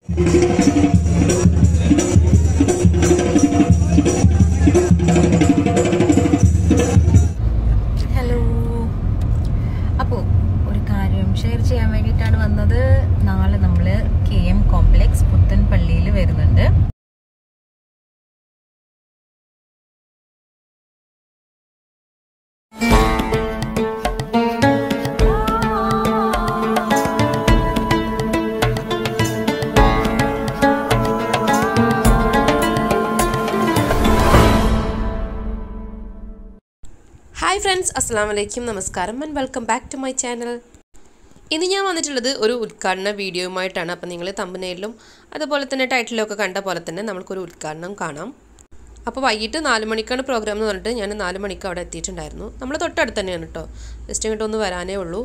Hello, അപ്പോൾ ഒരു കാര്യം ഷെയർ ചെയ്യാൻ വേണ്ടിയിട്ടാണ് വന്നത്. നാളെ നമ്മൾ KM കോംപ്ലക്സ് പുത്തൻപള്ളിയിൽ വരുന്നുണ്ട്. ഹായ് ഫ്രണ്ട്സ്, അസ്സലാമു അലൈക്കും, നമസ്കാരം and welcome back to my channel. ഇന്ന് ഞാൻ വന്നിട്ടുള്ളത് ഒരു ഉദ്ഘാടന വീഡിയോയുമായിട്ടാണ്. അപ്പോൾ നിങ്ങൾ തമ്പനെയിലും അതുപോലെ തന്നെ ടൈറ്റിലും ഒക്കെ കണ്ട പോലെ തന്നെ നമ്മൾക്കൊരു ഉദ്ഘാടനം കാണാം. അപ്പോൾ വൈകിട്ട് 4 മണിക്കാണ് പ്രോഗ്രാം എന്ന് പറഞ്ഞിട്ട് ഞാൻ 4 മണിക്ക് അവിടെ എത്തിയിട്ടുണ്ടായിരുന്നു. നമ്മൾ തൊട്ടടുത്ത് തന്നെയാണ് കേട്ടോ, ജസ്റ്റ് ഇങ്ങോട്ട് ഒന്ന് വരാനേ ഉള്ളൂ.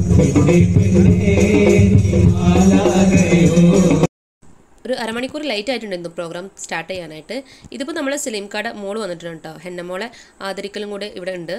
ഒരു അരമണിക്കൂർ ലേറ്റ് ആയിട്ടുണ്ടായിരുന്നു പ്രോഗ്രാം സ്റ്റാർട്ട് ചെയ്യാനായിട്ട്. ഇതിപ്പോൾ നമ്മൾ സലീംക്കാട് മോള് വന്നിട്ടുണ്ട് കേട്ടോ. ഹെന്ന മോളെ ആദരിക്കലും കൂടെ ഇവിടെ ഉണ്ട്.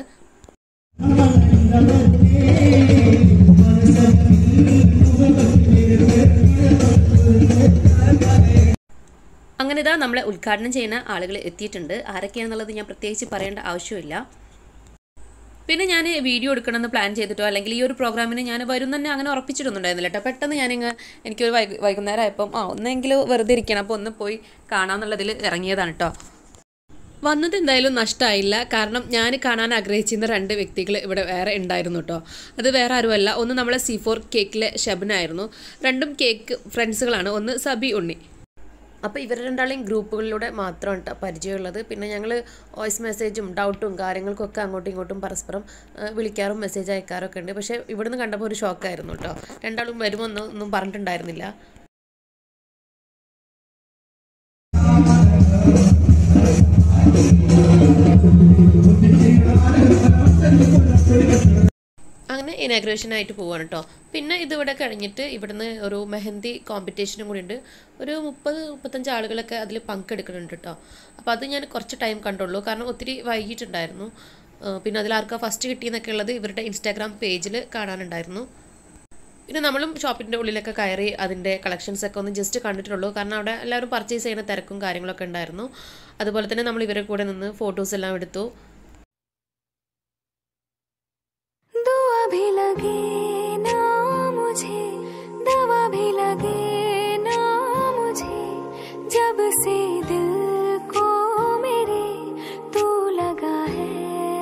അങ്ങനെ ഇതാ നമ്മളെ ഉദ്ഘാടനം ചെയ്യുന്ന ആളുകൾ എത്തിയിട്ടുണ്ട്. ആരൊക്കെയാണെന്നുള്ളത് ഞാൻ പ്രത്യേകിച്ച് പറയേണ്ട ആവശ്യമില്ല. പിന്നെ ഞാൻ വീഡിയോ എടുക്കണമെന്ന് പ്ലാൻ ചെയ്തിട്ടോ അല്ലെങ്കിൽ ഈ ഒരു പ്രോഗ്രാമിന് ഞാൻ വരും തന്നെ അങ്ങനെ ഉറപ്പിച്ചിട്ടൊന്നുണ്ടായിരുന്നില്ല കേട്ടോ. പെട്ടെന്ന് എനിക്കൊരു വൈകുന്നേരം ആയപ്പം ഒന്നെങ്കിലും വെറുതെ ഇരിക്കണം, അപ്പോൾ ഒന്ന് പോയി കാണാമെന്നുള്ളതിൽ ഇറങ്ങിയതാണ് കേട്ടോ. വന്നത് എന്തായാലും നഷ്ടമായില്ല. കാരണം ഞാൻ കാണാൻ ആഗ്രഹിച്ചിരുന്ന 2 വ്യക്തികൾ ഇവിടെ വേറെ ഉണ്ടായിരുന്നു കേട്ടോ. അത് വേറെ ആരുമല്ല. ഒന്ന് നമ്മളെ C4 കേക്കിലെ ഷെബനായിരുന്നു. 2 കേക്ക് ഫ്രണ്ട്സുകളാണ്. ഒന്ന് സബി ഉണ്ണി. അപ്പോൾ ഇവർ രണ്ടാളെയും ഗ്രൂപ്പുകളിലൂടെ മാത്രമാണ് കേട്ടോ പരിചയമുള്ളത്. പിന്നെ ഞങ്ങൾ വോയിസ് മെസ്സേജും ഡൗട്ടും കാര്യങ്ങൾക്കൊക്കെ അങ്ങോട്ടും ഇങ്ങോട്ടും പരസ്പരം വിളിക്കാറും മെസ്സേജ് അയക്കാറൊക്കെ ഉണ്ട്. പക്ഷേ ഇവിടുന്ന് കണ്ടപ്പോൾ ഒരു ഷോക്കായിരുന്നു കേട്ടോ. രണ്ടാളും വരുമൊന്നും പറഞ്ഞിട്ടുണ്ടായിരുന്നില്ല. അങ്ങനെ ഇനാഗ്രേഷനായിട്ട് പോവാണ് കേട്ടോ. പിന്നെ ഇതിവിടെ കഴിഞ്ഞിട്ട് ഇവിടുന്ന് ഒരു മെഹന്തി കോമ്പറ്റീഷനും കൂടി ഉണ്ട്. ഒരു 30-35 ആളുകളൊക്കെ അതിൽ പങ്കെടുക്കുന്നുണ്ട് കേട്ടോ. അപ്പോൾ അത് ഞാൻ കുറച്ച് ടൈം കണ്ടുള്ളൂ, കാരണം ഒത്തിരി വൈകിട്ടുണ്ടായിരുന്നു. പിന്നെ അതിലാർക്കാ ഫസ്റ്റ് കിട്ടിയെന്നൊക്കെ ഉള്ളത് ഇവരുടെ ഇൻസ്റ്റാഗ്രാം പേജിൽ കാണാനുണ്ടായിരുന്നു. പിന്നെ നമ്മളും ഷോപ്പിൻ്റെ ഉള്ളിലൊക്കെ കയറി അതിൻ്റെ കളക്ഷൻസൊക്കെ ഒന്ന് ജസ്റ്റ് കണ്ടിട്ടുള്ളൂ, കാരണം അവിടെ എല്ലാവരും പർച്ചേസ് ചെയ്യുന്ന തിരക്കും കാര്യങ്ങളൊക്കെ ഉണ്ടായിരുന്നു. അതുപോലെ തന്നെ നമ്മൾ ഇവരെ കൂടെ നിന്ന് ഫോട്ടോസ് എല്ലാം എടുത്തു. भी लगे ना मुझे, दवा भी लगे ना मुझे, जब से दिल को मेरे तू लगा है,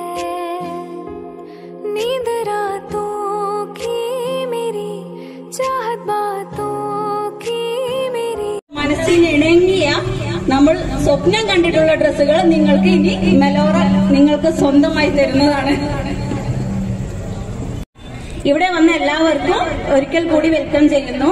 नींद रातों की मेरी, चाहत बातों की मेरी. മനസ്സിനിണങ്ങിയ നമ്മൾ സ്വപ്നം കണ്ടിട്ടുള്ള ഡ്രസ്സുകൾ നിങ്ങൾക്ക് ഇനി മെലോറ നിങ്ങൾക്ക് സ്വന്തമായി തരുന്നതാണ്. ഇവിടെ വന്ന എല്ലാവർക്കും ഒരിക്കൽ കൂടി വെൽക്കം ചെയ്യുന്നു.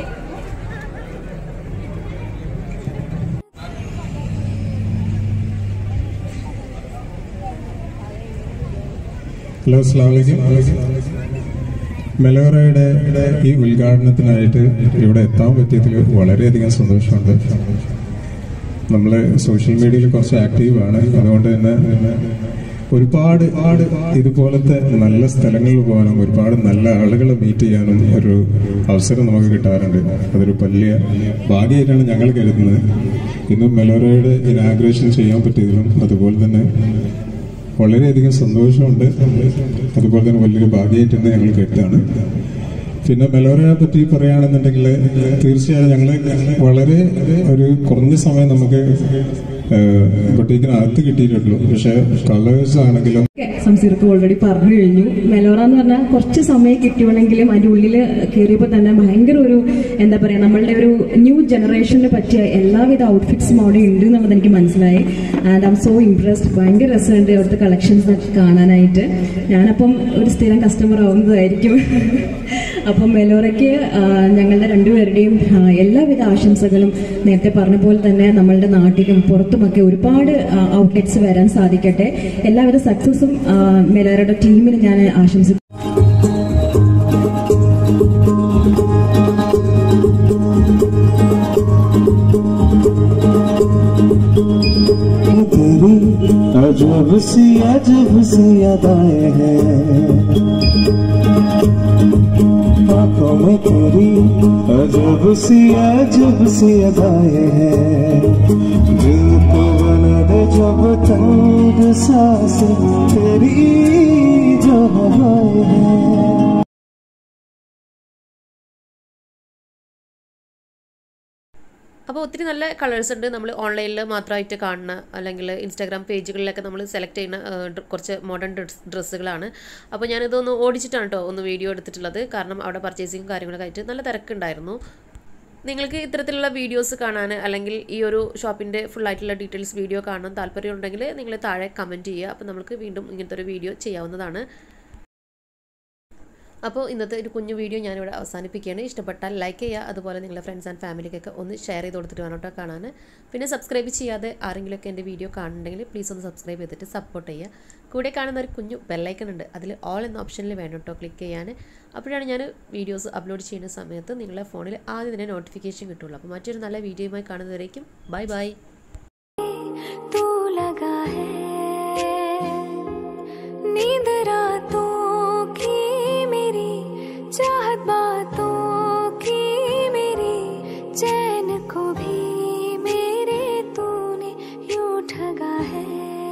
ഹലോ, അസ്സലാമു അലൈക്കും. മെലോറയുടെ ഈ ഉദ്ഘാടനത്തിനായിട്ട് ഇവിടെ എത്താൻ പറ്റിയതിൽ വളരെയധികം സന്തോഷമുണ്ട്. നമ്മൾ സോഷ്യൽ മീഡിയയിൽ കുറച്ച് ആക്റ്റീവാണ്. അതുകൊണ്ട് തന്നെ ഒരുപാട് ഇതുപോലത്തെ നല്ല സ്ഥലങ്ങളിൽ പോകാനും ഒരുപാട് നല്ല ആളുകളെ മീറ്റ് ചെയ്യാനും ഒരു അവസരം നമുക്ക് കിട്ടാറുണ്ട്. അതൊരു വലിയ ഭാഗ്യമായിട്ടാണ് ഞങ്ങൾ കരുതുന്നത്. ഇന്നും മെലോറയുടെ ഇനാഗ്രേഷൻ ചെയ്യാൻ പറ്റിയതിലും അതുപോലെ തന്നെ വളരെയധികം സന്തോഷമുണ്ട്. അതുപോലെ തന്നെ വലിയൊരു ഭാഗ്യമായിട്ട് തന്നെ ഞങ്ങൾ കരുതാണ്. പിന്നെ മെലോറയെ പറ്റി പറയുകയാണെന്നുണ്ടെങ്കിൽ തീർച്ചയായും ഞങ്ങൾ വളരെ ഒരു കുറഞ്ഞ സമയം നമുക്ക് ബൊട്ടീക്കിനകത്ത് കിട്ടിയിട്ടുള്ളൂ. പക്ഷെ കളേഴ്സ് ആണെങ്കിലും സംസീർക്ക് ഓൾറെഡി പറഞ്ഞു കഴിഞ്ഞു. മെലോറ എന്ന് പറഞ്ഞാൽ കുറച്ച് സമയം കിട്ടിയുണ്ടെങ്കിലും അതിന്റെ ഉള്ളിൽ കയറിയപ്പോൾ തന്നെ ഭയങ്കര ഒരു എന്താ പറയാ, നമ്മളുടെ ഒരു ന്യൂ ജനറേഷന് പറ്റിയ എല്ലാവിധ ഔട്ട്ഫിറ്റ്സും അവിടെ ഉണ്ട് എന്നുള്ളത് എനിക്ക് മനസ്സിലായി. And I'm so impressed. ഭയങ്കര രസമുണ്ട് അവിടുത്തെ കളക്ഷൻസ് ഒക്കെ കാണാനായിട്ട്. ഞാനപ്പം ഒരു സ്ഥിരം കസ്റ്റമർ ആവുന്നതായിരിക്കും. അപ്പം മെലോറയ്ക്ക് ഞങ്ങളുടെ 2 പേരുടെയും എല്ലാവിധ ആശംസകളും. നേരത്തെ പറഞ്ഞ പോലെ തന്നെ നമ്മളുടെ നാട്ടിലും പുറത്തുമൊക്കെ ഒരുപാട് ഔട്ട്ലെറ്റ്സ് വരാൻ സാധിക്കട്ടെ. എല്ലാവിധ സക്സസും മെലോറയുടെ ടീമിന് ഞാൻ ആശംസിക്കുന്നു. अजब सी अदाएं हैं, आंखों में तेरी अजब सी अदाएं हैं। दिल को बना दे जब तंग सांसें तेरी जो हवाएं हैं। അപ്പോൾ ഒത്തിരി നല്ല കളേഴ്സ് ഉണ്ട്. നമ്മൾ ഓൺലൈനിൽ മാത്രമായിട്ട് കാണുന്ന അല്ലെങ്കിൽ ഇൻസ്റ്റാഗ്രാം പേജുകളിലൊക്കെ നമ്മൾ സെലക്ട് ചെയ്യുന്ന കുറച്ച് മോഡേൺ ഡ്രസ്സുകളാണ്. അപ്പോൾ ഞാനിതൊന്ന് ഓടിച്ചിട്ടാണ് കേട്ടോ ഒന്ന് വീഡിയോ എടുത്തിട്ടുള്ളത്. കാരണം അവിടെ പർച്ചേസിങ് കാര്യങ്ങളൊക്കെ ആയിട്ട് നല്ല തിരക്കുണ്ടായിരുന്നു. നിങ്ങൾക്ക് ഇത്തരത്തിലുള്ള വീഡിയോസ് കാണാൻ അല്ലെങ്കിൽ ഈ ഒരു ഷോപ്പിൻ്റെ ഫുള്ളായിട്ടുള്ള ഡീറ്റെയിൽസ് വീഡിയോ കാണാൻ താല്പര്യമുണ്ടെങ്കിൽ നിങ്ങൾ താഴെ കമൻറ്റ് ചെയ്യുക. അപ്പോൾ നമുക്ക് വീണ്ടും ഇങ്ങനത്തെ ഒരു വീഡിയോ ചെയ്യാവുന്നതാണ്. അപ്പോൾ ഇന്നത്തെ ഒരു കുഞ്ഞു വീഡിയോ ഞാനിവിടെ അവസാനിപ്പിക്കുകയാണ്. ഇഷ്ടപ്പെട്ടാൽ ലൈക്ക് ചെയ്യുക, അതുപോലെ നിങ്ങളുടെ ഫ്രണ്ട്സ് ആൻഡ് ഫാമിലിക്കൊക്കെ ഒന്ന് ഷെയർ ചെയ്ത് കൊടുത്തിട്ട് വേണം കേട്ടോ കാണാൻ. പിന്നെ സബ്സ്ക്രൈബ് ചെയ്യാതെ ആരെങ്കിലുമൊക്കെ എൻ്റെ വീഡിയോ കാണുന്നുണ്ടെങ്കിൽ പ്ലീസ് ഒന്ന് സബ്സ്ക്രൈബ് ചെയ്തിട്ട് സപ്പോർട്ട് ചെയ്യുക. കൂടെ കാണുന്ന ഒരു കുഞ്ഞു ബെല്ലൈക്കൺ ഉണ്ട്, അതിൽ ഓൾ എന്ന ഓപ്ഷനിൽ വേണം കേട്ടോ ക്ലിക്ക് ചെയ്യാൻ. അപ്പോഴാണ് ഞാൻ വീഡിയോസ് അപ്ലോഡ് ചെയ്യുന്ന സമയത്ത് നിങ്ങളുടെ ഫോണിൽ ആദ്യം തന്നെ നോട്ടിഫിക്കേഷൻ കിട്ടുള്ളൂ. അപ്പോൾ മറ്റൊരു നല്ല വീഡിയോയുമായി കാണുന്നവരേക്കും ബൈ ബൈ. तू लगा है नींद रातों की मेरी, चाहत बातों की मेरी, चैन को भी मेरे तूने यूं ठगा है।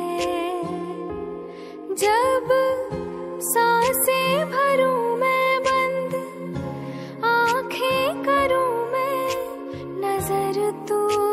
जब सांसें भरूं मैं बंद, आंखें करूं मैं नजर तू